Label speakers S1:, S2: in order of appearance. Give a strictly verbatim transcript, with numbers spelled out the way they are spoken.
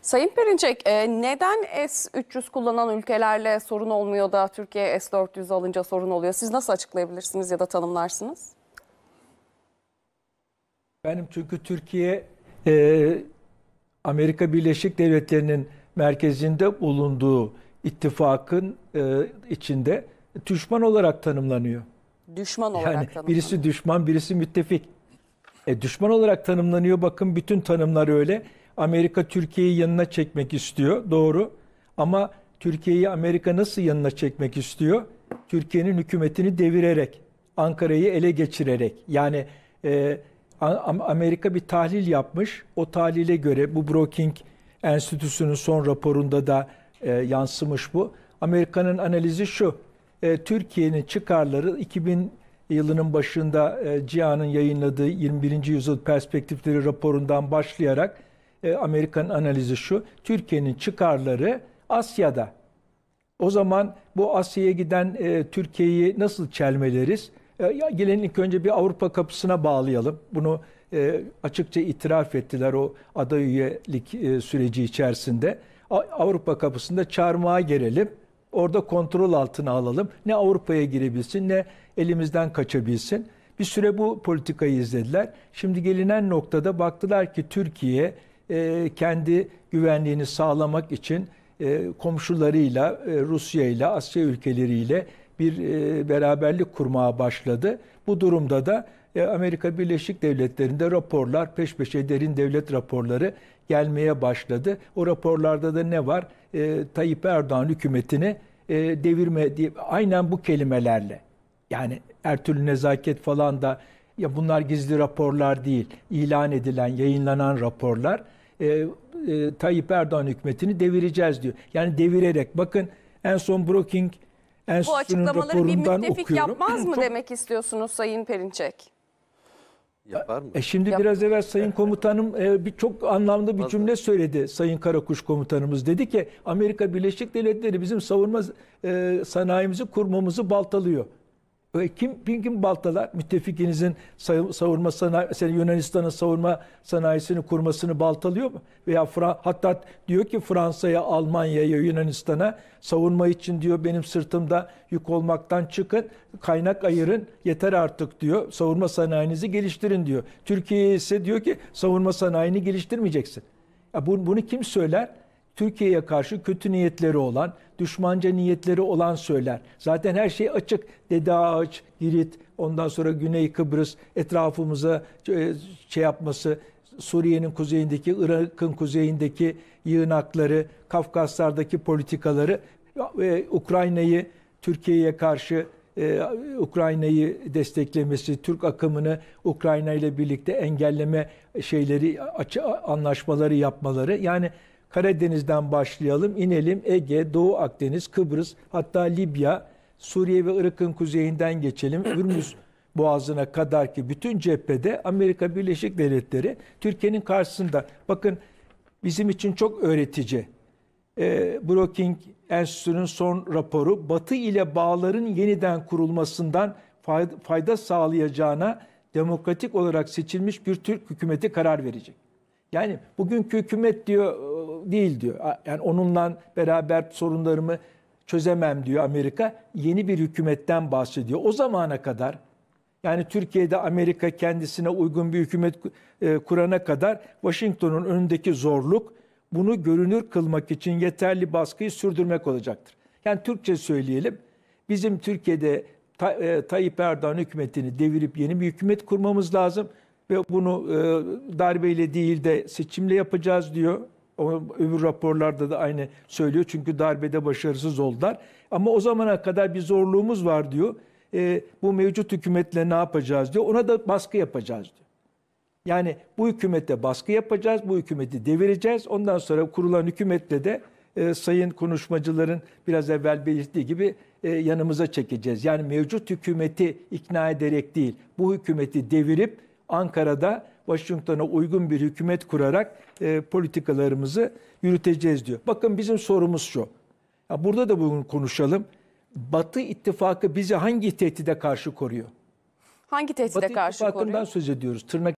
S1: Sayın Perinçek, e, neden S üç yüz kullanan ülkelerle sorun olmuyor da Türkiye S dört yüz alınca sorun oluyor? Siz nasıl açıklayabilirsiniz ya da tanımlarsınız?
S2: Benim çünkü Türkiye e, Amerika Birleşik Devletleri'nin merkezinde bulunduğu ittifakın e, içinde düşman olarak tanımlanıyor.
S1: Düşman olarak
S2: Yani
S1: tanımlanıyor.
S2: birisi düşman, birisi müttefik. E, düşman olarak tanımlanıyor. Bakın bütün tanımlar öyle. Amerika Türkiye'yi yanına çekmek istiyor. Doğru. Ama Türkiye'yi Amerika nasıl yanına çekmek istiyor? Türkiye'nin hükümetini devirerek, Ankara'yı ele geçirerek. Yani e, Amerika bir tahlil yapmış. O tahlile göre bu Brookings Enstitüsü'nün son raporunda da e, yansımış bu. Amerika'nın analizi şu. E, Türkiye'nin çıkarları iki bin yılının başında e, CİA'nın yayınladığı yirmi birinci yüzyıl perspektifleri raporundan başlayarak e, Amerika'nın analizi şu. Türkiye'nin çıkarları Asya'da. O zaman bu Asya'ya giden e, Türkiye'yi nasıl çelmeleriz? E, gelin ilk önce bir Avrupa kapısına bağlayalım. Bunu e, açıkça itiraf ettiler o aday üyelik e, süreci içerisinde. A, Avrupa kapısında çarmıha gerelim. Orada kontrol altına alalım. Ne Avrupa'ya girebilsin ne elimizden kaçabilsin. Bir süre bu politikayı izlediler. Şimdi gelinen noktada baktılar ki Türkiye e, kendi güvenliğini sağlamak için e, komşularıyla, e, Rusya ile, Asya ülkeleriyle bir e, beraberlik kurmaya başladı. Bu durumda da e, Amerika Birleşik Devletleri'nde raporlar, peş peşe derin devlet raporları gelmeye başladı. O raporlarda da ne var? E, Tayyip Erdoğan hükümetini e, devirme diye aynen bu kelimelerle. Yani her türlü nezaket falan da ya bunlar gizli raporlar değil. İlan edilen, yayınlanan raporlar. E, e, Tayyip Erdoğan hükümetini devireceğiz diyor. Yani devirerek bakın en son Brookings Enstitüsü'nün raporundan okuyorum.
S1: Bu açıklamaları bir müttefik yapmaz mı demek istiyorsunuz Sayın Perinçek?
S3: Yapar mı?
S2: E şimdi
S1: Yap.
S2: biraz evvel Sayın Komutanım e, bir çok anlamlı bir cümle söyledi Sayın Karakuş Komutanımız. Dedi ki Amerika Birleşik Devletleri bizim savunma e, sanayimizi kurmamızı baltalıyor. E, kim, kim kim baltalar? Müttefikinizin savunma sanayi, mesela Yunanistan'ın savunma sanayisini kurmasını baltalıyor mu? Veya Fra, hatta diyor ki Fransa'ya, Almanya'ya, Yunanistan'a savunma için diyor benim sırtımda yük olmaktan çıkın, kaynak ayırın, yeter artık diyor. Savunma sanayinizi geliştirin diyor. Türkiye ise diyor ki savunma sanayini geliştirmeyeceksin. Ya bu, bunu kim söyler? Türkiye'ye karşı kötü niyetleri olan, düşmanca niyetleri olan söyler. Zaten her şey açık. Dede Ağaç, Girit, ondan sonra Güney Kıbrıs etrafımıza şey yapması, Suriye'nin kuzeyindeki, Irak'ın kuzeyindeki yığınakları, Kafkaslardaki politikaları, Ukrayna'yı Türkiye'ye karşı Ee, Ukrayna'yı desteklemesi, Türk akımını Ukrayna ile birlikte engelleme şeyleri, açı anlaşmaları yapmaları. Yani Karadeniz'den başlayalım, inelim Ege, Doğu Akdeniz, Kıbrıs, hatta Libya, Suriye ve Irak'ın kuzeyinden geçelim. Hürmüz Boğazı'na kadar ki bütün cephede Amerika Birleşik Devletleri Türkiye'nin karşısında. Bakın bizim için çok öğretici. E, Brookings Enstitüsü'nün son raporu Batı ile bağların yeniden kurulmasından fayda, fayda sağlayacağına demokratik olarak seçilmiş bir Türk hükümeti karar verecek. Yani bugünkü hükümet diyor değil diyor. Yani onunla beraber sorunlarımı çözemem diyor Amerika. Yeni bir hükümetten bahsediyor. O zamana kadar yani Türkiye'de Amerika kendisine uygun bir hükümet kurana kadar Washington'un önündeki zorluk bunu görünür kılmak için yeterli baskıyı sürdürmek olacaktır. Yani Türkçe söyleyelim. Bizim Türkiye'de Tayyip Erdoğan hükümetini devirip yeni bir hükümet kurmamız lazım. Ve bunu e, darbeyle değil de seçimle yapacağız diyor. O, öbür raporlarda da aynı söylüyor. Çünkü darbede başarısız oldular. Ama o zamana kadar bir zorluğumuz var diyor. E, bu mevcut hükümetle ne yapacağız diyor. Ona da baskı yapacağız diyor. Yani bu hükümete baskı yapacağız. Bu hükümeti devireceğiz. Ondan sonra kurulan hükümetle de e, sayın konuşmacıların biraz evvel belirttiği gibi e, yanımıza çekeceğiz. Yani mevcut hükümeti ikna ederek değil. Bu hükümeti devirip Ankara'da Washington'a uygun bir hükümet kurarak e, politikalarımızı yürüteceğiz diyor. Bakın bizim sorumuz şu. Ya burada da bugün konuşalım. Batı ittifakı bizi hangi tehdide karşı koruyor?
S1: Hangi tehdide
S2: Batı
S1: karşı
S2: ittifakından
S1: koruyor?
S2: söz ediyoruz. Tırnak